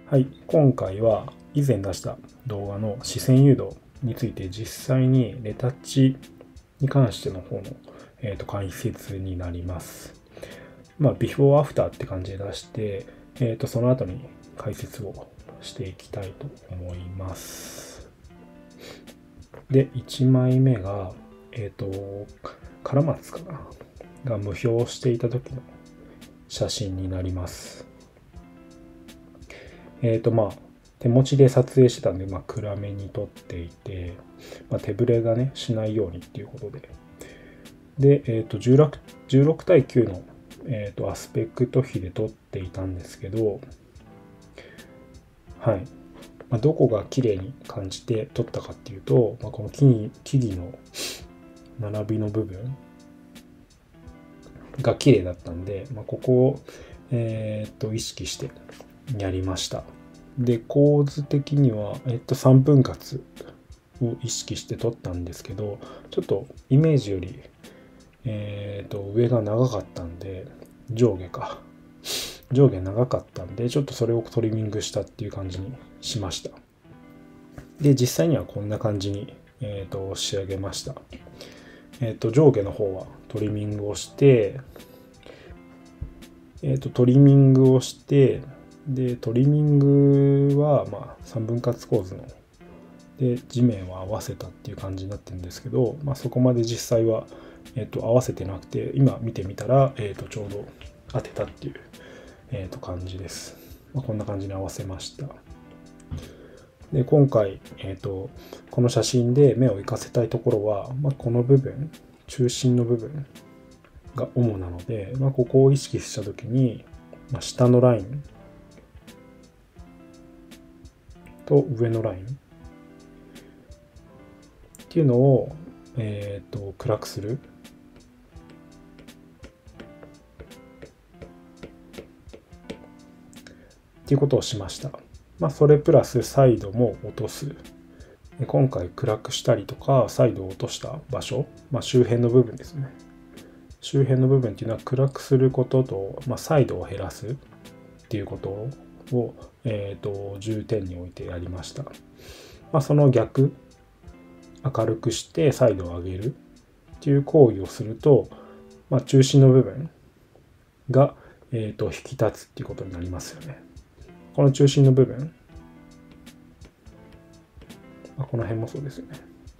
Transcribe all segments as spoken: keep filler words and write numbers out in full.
はい、今回は以前出した動画の視線誘導について実際にレタッチに関しての方の、えー、と解説になります。まあ、ビフォーアフターって感じで出して、えー、とその後に解説をしていきたいと思います。で、いちまいめが、えっ、ー、と、カラマツかなが無表していた時の写真になります。えっ、ー、とまあ手持ちで撮影してたんで、まあ、暗めに撮っていて、まあ、手ぶれがねしないようにっていうことでで、えっ、ー、とじゅうろく、じゅうろく対きゅうの、えー、とアスペクト比で撮っていたんですけど、はい、まあ、どこが綺麗に感じて撮ったかっていうと、まあ、この木々木々の並びの部分が綺麗だったんで、まあ、ここを、えー、と意識してやりました。で、構図的には、えっと、さんぶん割を意識して撮ったんですけど、ちょっとイメージより、えっと、上が長かったんで、上下か。上下長かったんで、ちょっとそれをトリミングしたっていう感じにしました。で、実際にはこんな感じに、えっと、仕上げました。えっと、上下の方はトリミングをして、えっと、トリミングをして、で、トリミングは、まあ、さんぶん割構図の、で、地面を合わせたっていう感じになってるんですけど、まあ、そこまで実際は、えっと、合わせてなくて、今見てみたら、えっと、ちょうど当てたっていう、えっと、感じです。まあ、こんな感じに合わせました。で、今回、えっと、この写真で目を浮かせたいところは、まあ、この部分、中心の部分が主なので、まあ、ここを意識したときに、まあ、下のラインと上のラインっていうのを、えっと、暗くする。っていうことをしました。まあ、それプラスサイドも落とす。今回暗くしたりとか、サイドを落とした場所、まあ、周辺の部分ですね。周辺の部分っていうのは暗くすることと、まあ、サイドを減らすっていうことを、えー、と重点に置いてやりました。まあ、その逆、明るくしてサイドを上げるっていう行為をすると、まあ、中心の部分が、えー、と引き立つっていうことになりますよね。この中心の部分、この辺もそうですよね。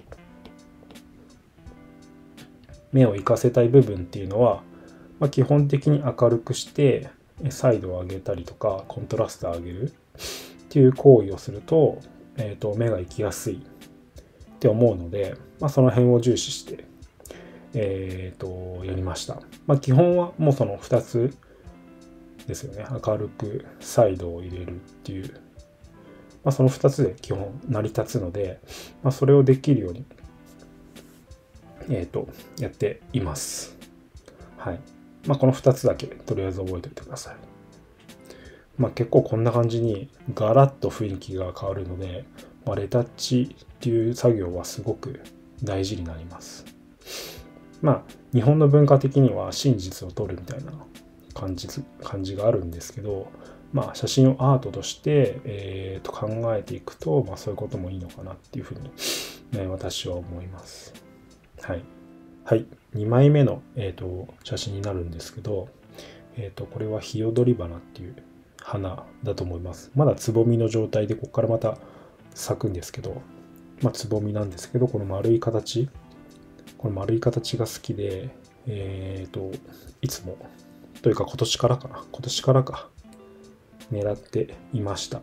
目を活かせたい部分っていうのは、まあ、基本的に明るくしてサイドを上げたりとかコントラストを上げるっていう行為をすると、えー、と目が行きやすいって思うので、まあ、その辺を重視して、えー、とやりました。まあ、基本はもうそのふたつですよね。明るくサイドを入れるっていう、まあ、そのふたつで基本成り立つので、まあ、それをできるように、えー、とやっています。はい。まあ、このふたつだけとりあえず覚えておいてください。まあ、結構こんな感じにガラッと雰囲気が変わるので、まあ、レタッチっていう作業はすごく大事になります。まあ、日本の文化的には真実を撮るみたいな感じ、感じがあるんですけど、まあ、写真をアートとして、えー、と考えていくと、まあ、そういうこともいいのかなっていうふうに、ね、私は思います。はい。はい。にまいめの、えー、と写真になるんですけど、えー、とこれはヒヨドリ花っていう花だと思います。まだつぼみの状態で、ここからまた咲くんですけど、まあ、つぼみなんですけど、この丸い形、この丸い形が好きで、えっ、ー、と、いつも、というか今年からかな、今年からか、狙っていました。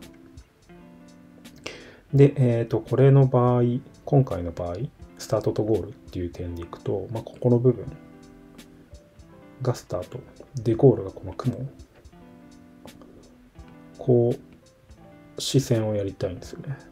で、えっ、ー、と、これの場合、今回の場合、スタートとゴールっていう点でいくと、まあ、ここの部分がスタート。で、ゴールがこの雲。こう、視線をやりたいんですよね。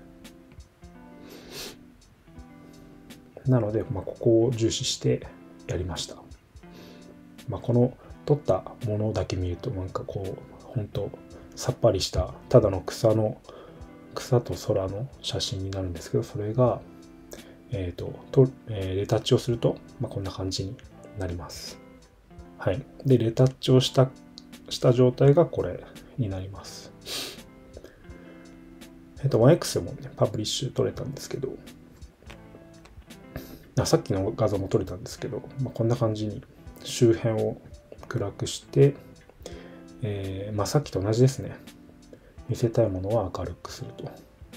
なので、まあ、ここを重視してやりました。まあ、この撮ったものだけ見ると、なんかこう、本当さっぱりした、ただの草の、草と空の写真になるんですけど、それが、えっ、ー、と、とえー、レタッチをすると、まあ、こんな感じになります。はい。で、レタッチをした、した状態がこれになります。 えっと、ワンエックス もね、パブリッシュ取れたんですけど、あさっきの画像も撮れたんですけど、まあ、こんな感じに周辺を暗くして、えーまあ、さっきと同じですね。見せたいものは明るくすると。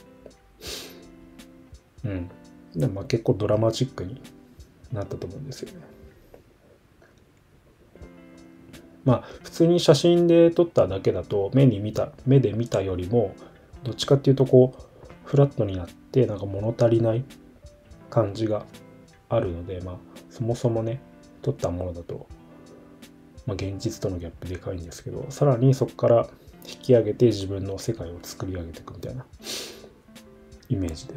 うん。でもまあ結構ドラマチックになったと思うんですよね。まあ普通に写真で撮っただけだと目に見た、目で見たよりもどっちかっていうとこうフラットになってなんか物足りない感じがあるので、まあそもそもね、撮ったものだと、まあ、現実とのギャップでかいんですけど、さらにそこから引き上げて自分の世界を作り上げていくみたいなイメージです。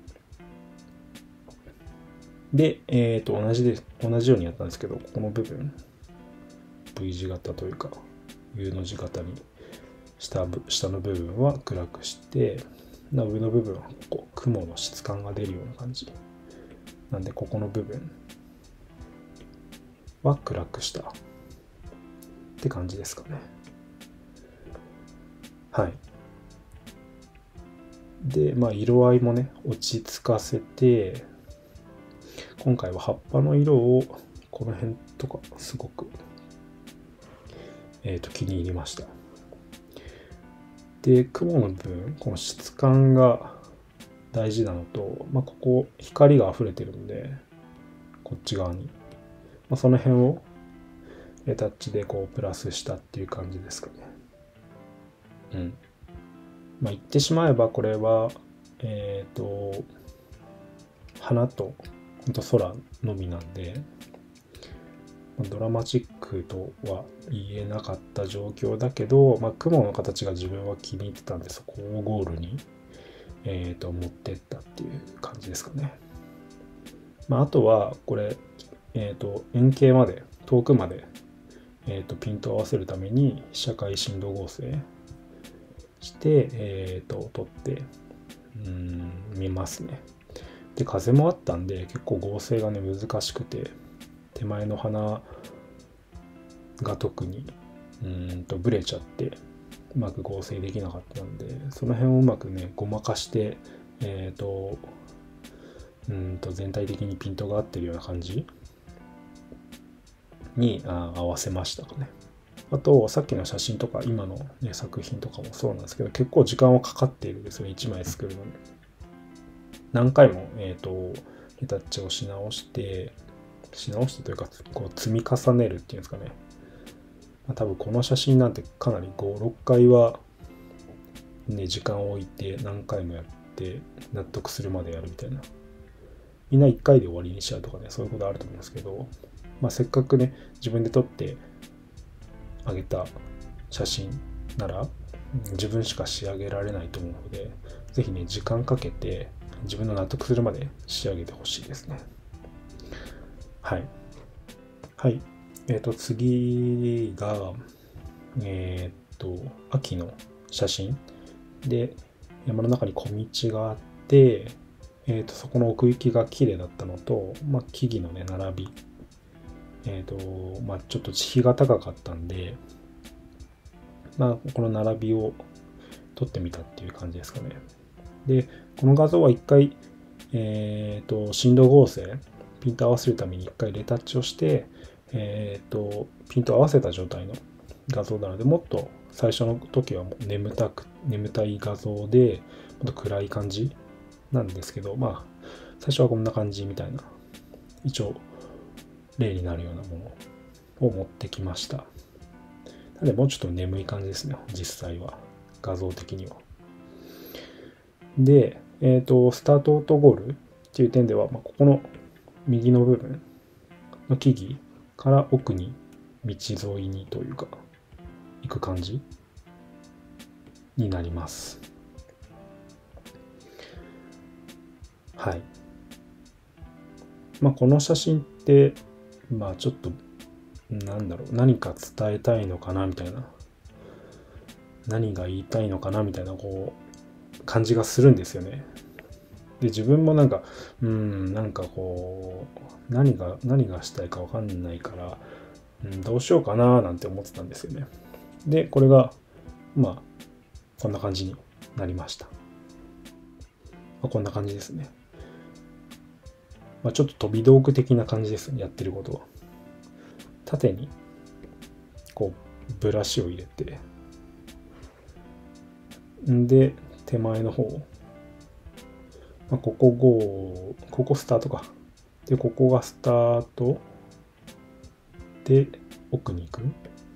で、えっと、同じで、同じようにやったんですけど、この部分、V 字型というか、U の字型にした下の部分は暗くして、上の部分はこう雲の質感が出るような感じ。なんで、ここの部分は暗くしたって感じですかね。はい。で、まあ、色合いもね、落ち着かせて、今回は葉っぱの色をこの辺とかすごく、えーと、気に入りました。で、雲の部分、この質感が大事なのと、まあ、ここ光が溢れてるんで、こっち側に、まあ、その辺をレタッチでこうプラスしたっていう感じですかね。うん。まあ、言ってしまえばこれは、えっと、花とほんと空のみなんで、ドラマチックとは言えなかった状況だけど、まあ、雲の形が自分は気に入ってたんで、そこをゴールに、えー、と持ってったっていう感じですかね。まあ、あとはこれ、えー、と円形まで遠くまで、えー、とピントを合わせるために被写界深度合成して、えー、と撮ってうん見ますね。で、風もあったんで結構合成がね難しくて、手前の花が特にうんとブレちゃってうまく合成できなかったんで、その辺をうまくねごまかして、えっとうんと全体的にピントが合ってるような感じにあ合わせましたかね。あとさっきの写真とか今の、ね、作品とかもそうなんですけど、結構時間はかかっているんですよね、いちまい作るのに。何回も、えっとレタッチをし直してし直してというかこう積み重ねるっていうんですかね。まあ、多分この写真なんてかなりご、ろっかいはね時間を置いて何回もやって納得するまでやるみたいな。みんないっかいで終わりにしちゃうとかね、そういうことあると思うんですけど、まあ、せっかくね自分で撮ってあげた写真なら自分しか仕上げられないと思うので、ぜひね時間かけて自分の納得するまで仕上げてほしいですね。はいはい。えっ、ー、と次がえっ、ー、と秋の写真で、山の中に小道があって、えー、とそこの奥行きが綺麗だったのと、まあ、木々のね並び、えーとまあ、ちょっと地比が高かったんで、まあ、この並びを撮ってみたっていう感じですかね。で、この画像は一回、えーと深度合成、ピント合わせるために一回レタッチをして、えーとピント合わせた状態の画像なので、もっと最初の時は眠たく眠たい画像でもっと暗い感じなんですけど、まあ最初はこんな感じみたいな、一応例になるようなものを持ってきました。なのでもうちょっと眠い感じですね、実際は画像的には。で、えっとスタートとゴールっていう点では、まあ、ここの右の部分の木々から奥に道沿いにというか行く感じになります。はい。まあこの写真ってまあちょっとなんだろう、何か伝えたいのかなみたいな、何が言いたいのかなみたいなこう感じがするんですよね。で自分もなんかうんなんかこう何が何がしたいか分かんないから、うん、どうしようかななんて思ってたんですよね。でこれがまあこんな感じになりました。 まあ、こんな感じですね。まあ、ちょっと飛び道具的な感じですね、やってることは。縦にこうブラシを入れて、んで手前の方、まあ、ここゴー、ここスタートか。で、ここがスタートで奥に行く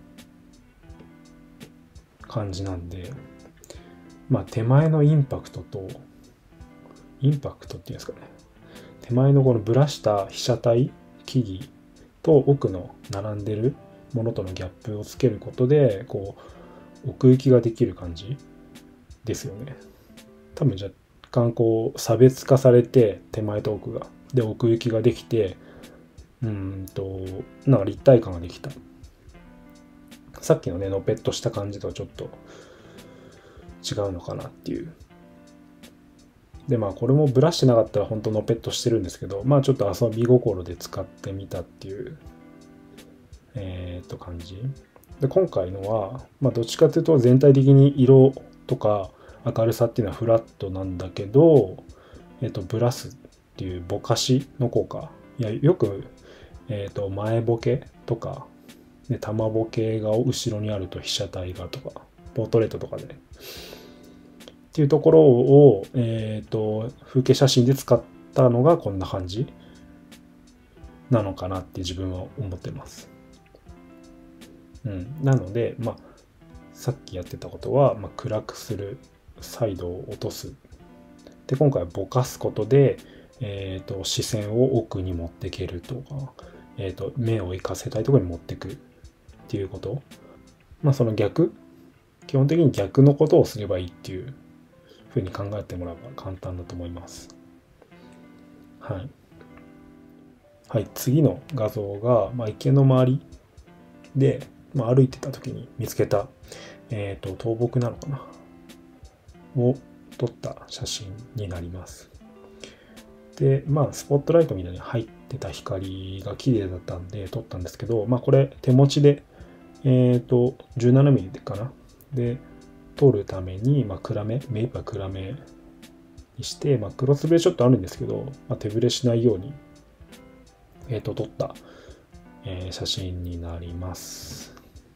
感じなんで、まあ手前のインパクトと、インパクトっていうんですかね。手前のこのブラした被写体、木々と奥の並んでるものとのギャップをつけることで、こう、奥行きができる感じですよね。多分若干こう、差別化されて、手前と奥が。で、奥行きができて、うんと、なんか立体感ができた。さっきのね、のぺっとした感じとはちょっと違うのかなっていう。で、まあこれもブラシなかったら本当のぺっとしてるんですけど、まあちょっと遊び心で使ってみたっていう、えー、っと感じ。で、今回のは、まあどっちかというと全体的に色とか明るさっていうのはフラットなんだけど、えー、っと、ブラスっていうぼかしの効果。いや、よく、えー、っと、前ボケとか、で、玉ボケが後ろにあると被写体がとか、ポートレートとかで、ね、っていうところを、えっと、風景写真で使ったのがこんな感じなのかなって自分は思ってます。うん。なので、まあ、さっきやってたことは、まあ、暗くする、彩度を落とす。で、今回はぼかすことで、えっと、視線を奥に持っていけるとか、えっと、目を生かせたいところに持っていくっていうこと。まあ、その逆、基本的に逆のことをすればいいっていうふうに考えてもらえば簡単だと思います。はい。はい、次の画像が、まあ、池の周りで、まあ、歩いてた時に見つけた、えっと、倒木なのかなを撮った写真になります。で、まあ、スポットライトみたいに入ってた光が綺麗だったんで撮ったんですけど、まあ、これ手持ちで、えっと、じゅうななミリかなで、撮るために、まあ、暗め、目いっぱい暗めにして、まあ、クロスブレショットあるんですけど、まあ、手ぶれしないように、えっと、撮った、えー、写真になります。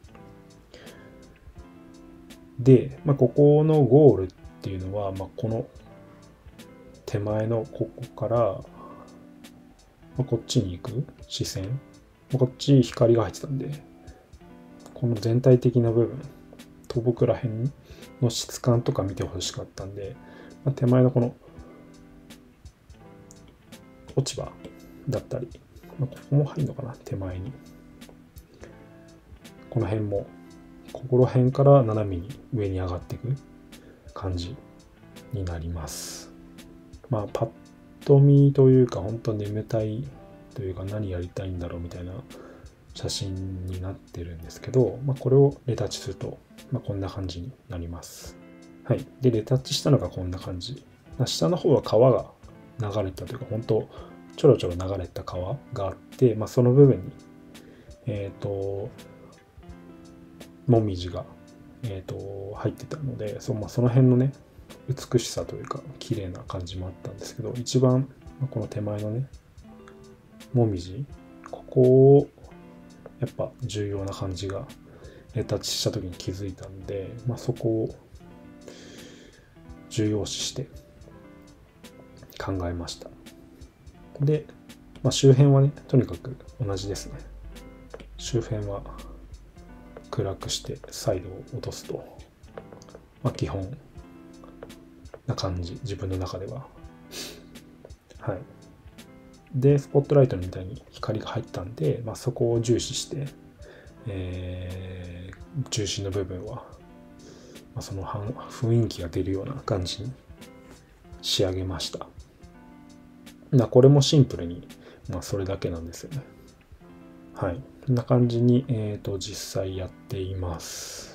で、まあ、ここのゴールっていうのは、まあ、この手前のここから、まあ、こっちに行く視線、まあ、こっち光が入ってたんで、この全体的な部分、倒木ら辺の質感とか見てほしかったんで、まあ、手前のこの落ち葉だったり、まあ、ここも入るのかな、手前に。この辺も、ここら辺から斜めに上に上がっていく感じになります。まあ、パッと見というか、本当眠たいというか、何やりたいんだろうみたいな写真になってるんですけど、まあ、これをレタッチすると、まあ、こんな感じになります。はい。で、レタッチしたのがこんな感じ。下の方は川が流れたというか、本当ちょろちょろ流れた川があって、まあ、その部分に、えっと、もみじが、えっと、入ってたので、そ, まあ、その辺のね、美しさというか、綺麗な感じもあったんですけど、一番、この手前のね、もみじ、ここを、やっぱ重要な感じが、レタッチした時に気づいたんで、まあ、そこを重要視して考えました。で、まあ、周辺はね、とにかく同じですね。周辺は暗くして彩度を落とすと、まあ、基本な感じ、自分の中では。はい。で、スポットライトみたいに光が入ったんで、まあ、そこを重視して、えー、中心の部分は、まあ、その雰囲気が出るような感じに仕上げました。だこれもシンプルに、まあ、それだけなんですよね。はい。こんな感じに、えーと、実際やっています。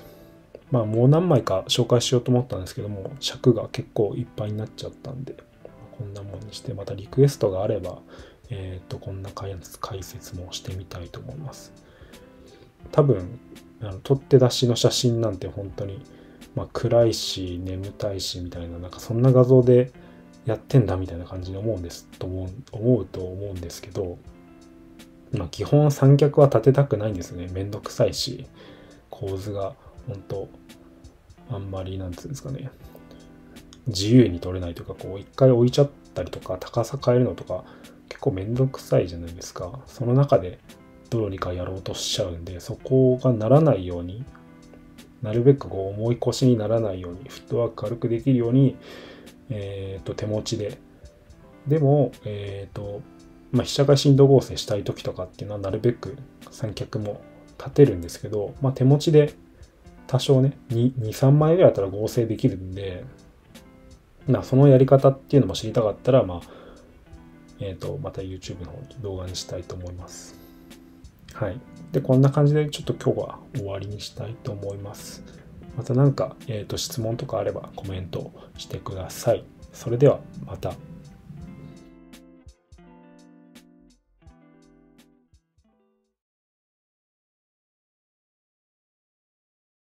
まあ、もう何枚か紹介しようと思ったんですけども、尺が結構いっぱいになっちゃったんで、こんなもんにして、またリクエストがあれば、えっと、こんな解説もしてみたいと思います。多分、あの取って出しの写真なんて本当に、まあ、暗いし、眠たいしみたいな、なんかそんな画像でやってんだみたいな感じに思うんですと思う思うと思うんですけど、まあ基本三脚は立てたくないんですね。めんどくさいし、構図が本当あんまりなんつうんですかね、自由に取れないというか、こう一回置いちゃったりとか高さ変えるのとか結構めんどくさいじゃないですか。その中でどうにかやろうとしちゃうんで、そこがならないように、なるべくこう重い腰にならないように、フットワーク軽くできるように、えっと手持ちで、でもえっとまあ被写界振動合成したい時とかっていうのはなるべく三脚も立てるんですけど、まあ手持ちで多少ねに、さんまいぐらいだったら合成できるんで、まあそのやり方っていうのも知りたかったら、まあえっとまた YouTube の方に動画にしたいと思います。はい。で、こんな感じでちょっと今日は終わりにしたいと思います。また何か、えーと、質問とかあればコメントしてください。それではまた。